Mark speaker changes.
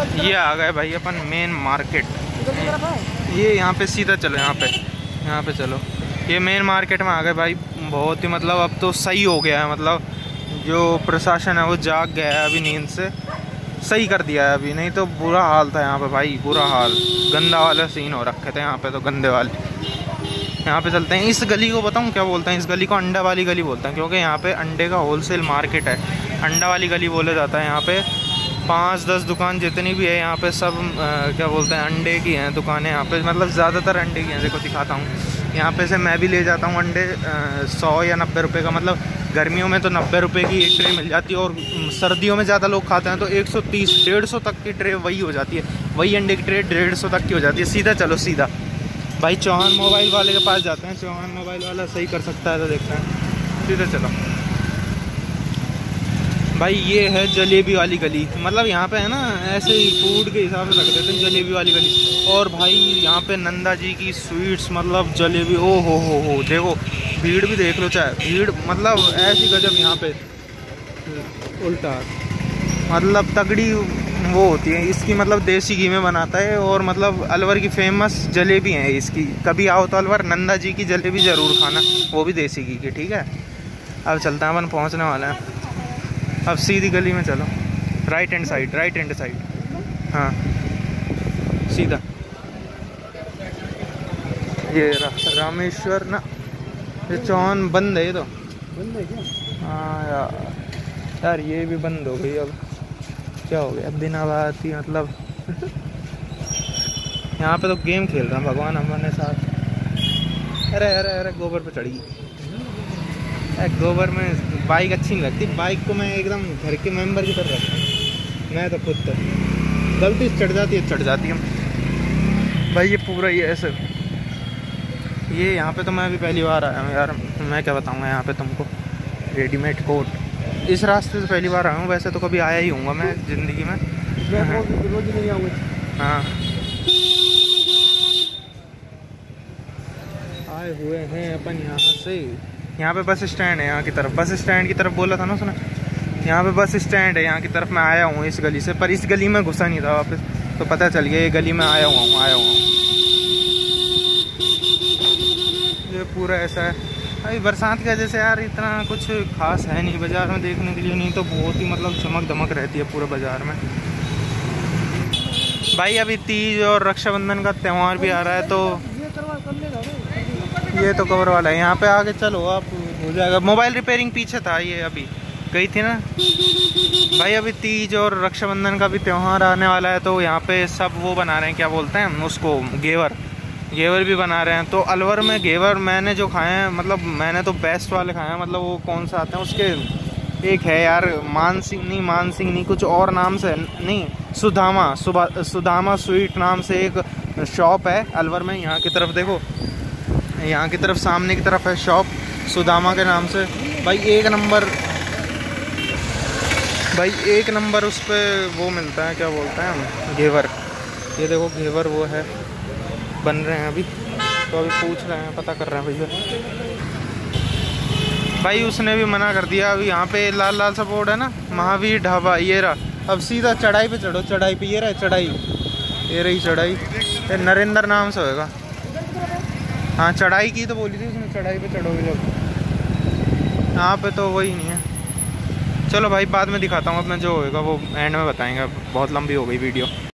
Speaker 1: ये आ गए भाई अपन मेन मार्केट। ये यहाँ पे सीधा चलो, यहाँ पे चलो। ये मेन मार्केट में आ गए भाई। बहुत ही मतलब अब तो सही हो गया है, मतलब जो प्रशासन है वो जाग गया है अभी नींद से, सही कर दिया है अभी। नहीं तो बुरा हाल था यहाँ पे भाई, बुरा हाल, गंदा वाले सीन हो रखे थे यहाँ पे तो, गंदे वाले। यहाँ पे चलते हैं। इस गली को बताऊँ क्या बोलते हैं? इस गली को अंडा वाली गली बोलते हैं, क्योंकि यहाँ पे अंडे का होलसेल मार्केट है। अंडा वाली गली बोला जाता है। यहाँ पे 5-10 दुकान जितनी भी है यहाँ पे सब क्या बोलते हैं, अंडे की हैं दुकानें यहाँ पे, मतलब ज़्यादातर अंडे की हैं। देखो दिखाता हूँ, यहाँ पे से मैं भी ले जाता हूँ अंडे 100 या 90 रुपये का। मतलब गर्मियों में तो 90 रुपये की एक ट्रे मिल जाती है, और सर्दियों में ज़्यादा लोग खाते हैं तो 130-150 तक की ट्रे वही हो जाती है। वही अंडे की ट्रे 150 तक की हो जाती है। सीधा चलो, सीधा भाई चौहान मोबाइल वाले के पास जाते हैं। चौहान मोबाइल वाला सही कर सकता है तो देखते हैं। सीधा चलो भाई। ये है जलेबी वाली गली। मतलब यहाँ पे है ना, ऐसे ही फूड के हिसाब से रख देते हैं जलेबी वाली गली। और भाई यहाँ पे नंदा जी की स्वीट्स, मतलब जलेबी, ओ हो देखो भीड़ भी देख लो, चाहे भीड़ मतलब ऐसी गजब यहाँ पे उल्टा, मतलब तगड़ी वो होती है इसकी। मतलब देसी घी में बनाता है, और मतलब अलवर की फेमस जलेबी है इसकी। कभी आओ तो अलवर नंदा जी की जलेबी ज़रूर खाना, वो भी देसी घी की, ठीक है। अब चलते हैं, अपन पहुँचने वाले हैं। अब सीधी गली में चलो, राइट हैंड साइड, हाँ सीधा। ये रामेश्वर ना, ये चौहान बंद है, ये तो बंद है क्या? हाँ यार ये भी बंद हो गई। अब क्या हो गया, दिन अब आती मतलब यहाँ पे तो गेम खेल रहा हूँ भगवान हमारे साथ। अरे गोबर पे चढ़ी। गोबर में बाइक अच्छी नहीं लगती। बाइक को मैं एकदम घर के मेंबर की तरह रखता हूँ। मैं तो खुद तो गलती से चढ़ जाती है भाई। ये पूरा ये ऐसे, ये यहाँ पे तो मैं अभी पहली बार आया हूँ यार। मैं क्या बताऊँगा यहाँ पे तुमको। रेडीमेड कोट, इस रास्ते से पहली बार आया हूँ। वैसे तो कभी आया ही हूँगा मैं ज़िंदगी में। हाँ आए हुए हैं अपन यहाँ से। यहाँ पे बस स्टैंड है, यहाँ की तरफ बस स्टैंड की तरफ बोला था ना, सुना? यहाँ पे बस स्टैंड है, यहाँ की तरफ मैं आया हूँ इस गली से। पर इस गली में घुसा नहीं था वापस, तो पता चल गया ये गली में आया हुआ हूँ। ये पूरा ऐसा है। अभी बरसात की वजह से यार इतना कुछ खास है नहीं बाज़ार में देखने के लिए। नहीं तो बहुत ही मतलब चमक दमक रहती है पूरे बाज़ार में भाई। अभी तीज और रक्षाबंधन का त्यौहार भी आ रहा है, तो ये तो कवर वाला है। यहाँ पे आगे चलो, आप हो जाएगा। मोबाइल रिपेयरिंग पीछे था, ये अभी गई थी ना भाई। अभी तीज और रक्षाबंधन का भी त्यौहार आने वाला है, तो यहाँ पे सब वो बना रहे हैं, क्या बोलते हैं उसको, घेवर भी बना रहे हैं। तो अलवर में घेवर मैंने जो खाए हैं, मतलब मैंने तो बेस्ट वाले खाए हैं। मतलब वो कौन सा आते हैं उसके, एक है यार मान सिंह नहीं कुछ और नाम से नहीं, सुदामा स्वीट नाम से एक शॉप है अलवर में। यहाँ की तरफ देखो, यहाँ की तरफ सामने की तरफ है शॉप सुदामा के नाम से। भाई एक नंबर उस पर वो मिलता है, क्या बोलते हैं, घेवर। ये देखो घेवर वो है, बन रहे हैं अभी। तो अभी पूछ रहे हैं, पता कर रहे हैं भैया। भाई उसने भी मना कर दिया। अभी यहाँ पे लाल सा बोर्ड है ना, महावीर ढाबा, ये रहा। अब सीधा चढ़ाई पे चढ़ो, चढ़ाई पे ये रहा चढ़ाई, ये रही चढ़ाई। ये नरेंद्र नाम से होगा। हाँ चढ़ाई की तो बोली थी उसने, चढ़ाई पे चढ़ोगे जब। यहाँ पे तो वही नहीं है। चलो भाई बाद में दिखाता हूँ अपना, जो होगा वो एंड में बताएंगे। बहुत लंबी हो गई वीडियो।